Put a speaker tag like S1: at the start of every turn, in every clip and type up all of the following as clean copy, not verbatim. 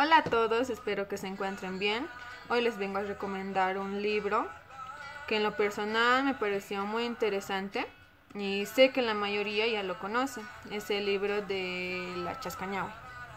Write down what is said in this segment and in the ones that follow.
S1: Hola a todos, espero que se encuentren bien. Hoy les vengo a recomendar un libro que en lo personal me pareció muy interesante y sé que la mayoría ya lo conoce. Es el libro de La Chascañahue.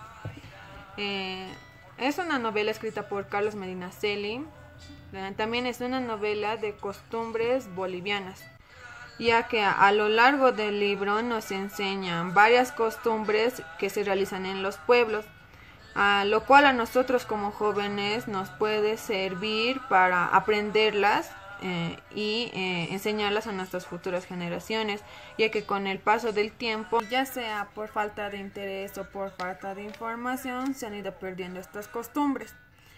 S1: Es una novela escrita por Carlos Medinaceli. También es una novela de costumbres bolivianas, ya que a lo largo del libro nos enseñan varias costumbres que se realizan en los pueblos, a lo cual a nosotros como jóvenes nos puede servir para aprenderlas y enseñarlas a nuestras futuras generaciones, ya que con el paso del tiempo, ya sea por falta de interés o por falta de información, se han ido perdiendo estas costumbres.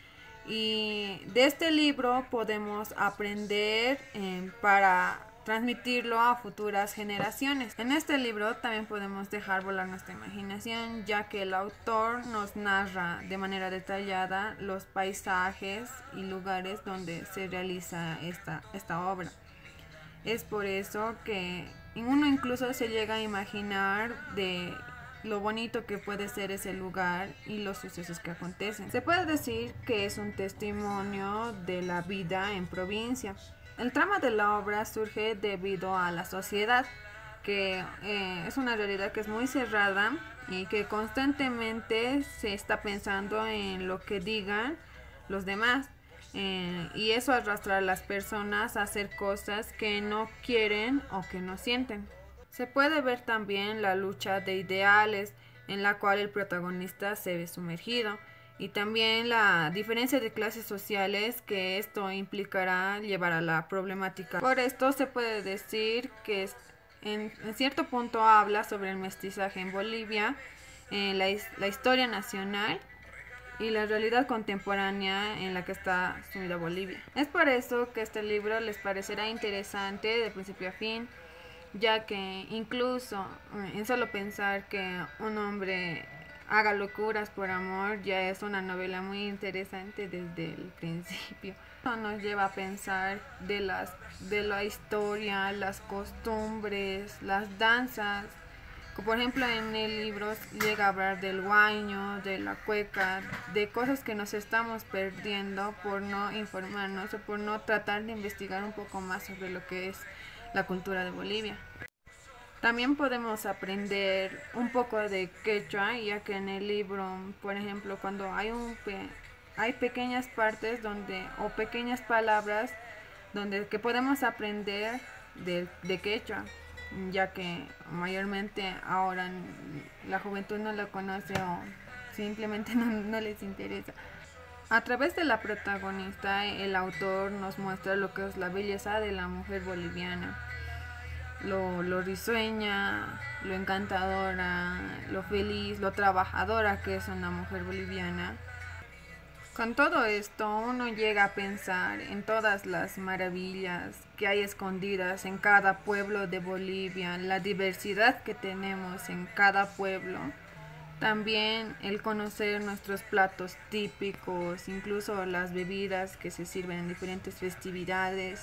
S1: Y de este libro podemos aprender para transmitirlo a futuras generaciones. En este libro también podemos dejar volar nuestra imaginación, ya que el autor nos narra de manera detallada los paisajes y lugares donde se realiza esta obra. Es por eso que uno incluso se llega a imaginar de lo bonito que puede ser ese lugar y los sucesos que acontecen. Se puede decir que es un testimonio de la vida en provincia. El trama de la obra surge debido a la sociedad, que es una realidad que es muy cerrada y que constantemente se está pensando en lo que digan los demás. Y eso arrastra a las personas a hacer cosas que no quieren o que no sienten. Se puede ver también la lucha de ideales en la cual el protagonista se ve sumergido, y también la diferencia de clases sociales que esto implicará llevar a la problemática. Por esto se puede decir que en cierto punto habla sobre el mestizaje en Bolivia, la historia nacional y la realidad contemporánea en la que está sumida Bolivia. Es por eso que este libro les parecerá interesante de principio a fin, ya que incluso en solo pensar que un hombre haga locuras por amor ya es una novela muy interesante desde el principio. Esto nos lleva a pensar de la historia, las costumbres, las danzas. Por ejemplo, en el libro llega a hablar del huayno, de la cueca, de cosas que nos estamos perdiendo por no informarnos o por no tratar de investigar un poco más sobre lo que es la cultura de Bolivia. También podemos aprender un poco de quechua, ya que en el libro, por ejemplo, cuando hay pequeñas partes o pequeñas palabras que podemos aprender de quechua, ya que mayormente ahora la juventud no lo conoce o simplemente no les interesa. A través de la protagonista, el autor nos muestra lo que es la belleza de la mujer boliviana, lo risueña, lo encantadora, lo feliz, lo trabajadora que es una mujer boliviana. Con todo esto, uno llega a pensar en todas las maravillas que hay escondidas en cada pueblo de Bolivia, la diversidad que tenemos en cada pueblo. También el conocer nuestros platos típicos, incluso las bebidas que se sirven en diferentes festividades.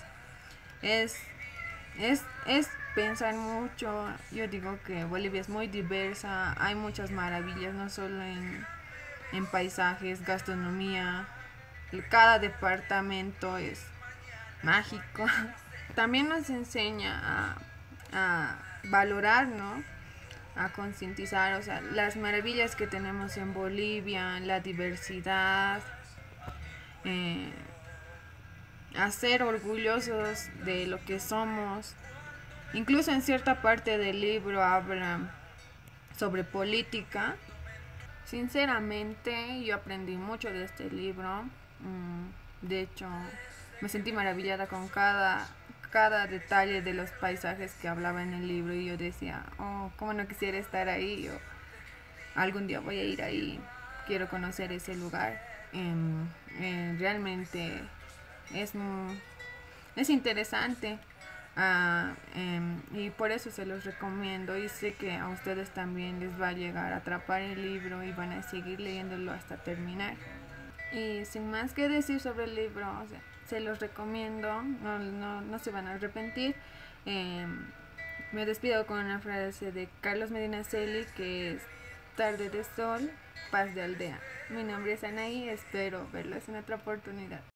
S1: Es pensar mucho. Yo digo que Bolivia es muy diversa, hay muchas maravillas, no solo en paisajes, gastronomía. Cada departamento es mágico. También nos enseña a valorar, ¿no? A concientizar, o sea, las maravillas que tenemos en Bolivia, la diversidad, a ser orgullosos de lo que somos. Incluso en cierta parte del libro habla sobre política. Sinceramente, yo aprendí mucho de este libro. De hecho, me sentí maravillada con cada detalle de los paisajes que hablaba en el libro, y yo decía, oh, cómo no quisiera estar ahí, yo algún día voy a ir ahí, quiero conocer ese lugar. Realmente es, es interesante. Y por eso se los recomiendo, y sé que a ustedes también les va a llegar a atrapar el libro y van a seguir leyéndolo hasta terminar. Y sin más que decir sobre el libro, o sea, se los recomiendo, no se van a arrepentir. Me despido con una frase de Carlos Medinaceli, que es: tarde de sol, paz de aldea. Mi nombre es Anaí y espero verlos en otra oportunidad.